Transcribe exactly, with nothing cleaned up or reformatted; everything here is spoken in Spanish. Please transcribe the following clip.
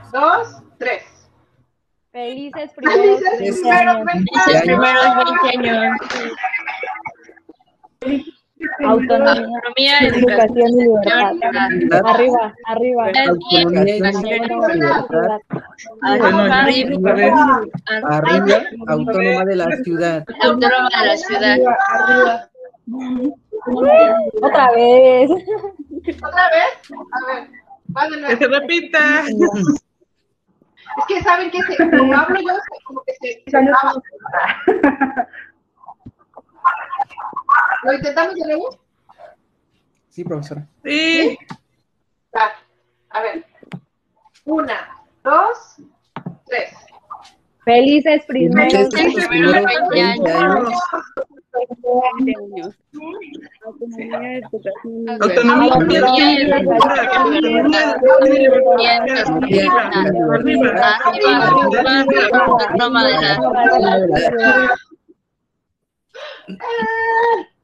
dos, tres. Felices primeros Felices veinte primeros años. veinte Felices años. primeros veinte años. Autonomía, Autonomía, educación y libertad. libertad. Arriba, arriba. Autonomía, educación educación y libertad. Arriba, Arriba, arriba, autónoma de la ciudad. autónoma de la ciudad. Arriba. Otra vez. ¿Otra vez? A ver, va de nuevo. Que se repita. Es que saben que se, como hablo yo, como que se, se traba. ¿Lo intentamos de nuevo? Sí, profesora. Sí. Va. A ver. Una, dos, tres. Felices primeros Felices Felices primeros primeros veinte veinte años. Autonomía, educación, Autonomía, Autonomía, libertad, educación, libertad. Arriba, arriba, autónoma de la libertad. Ah.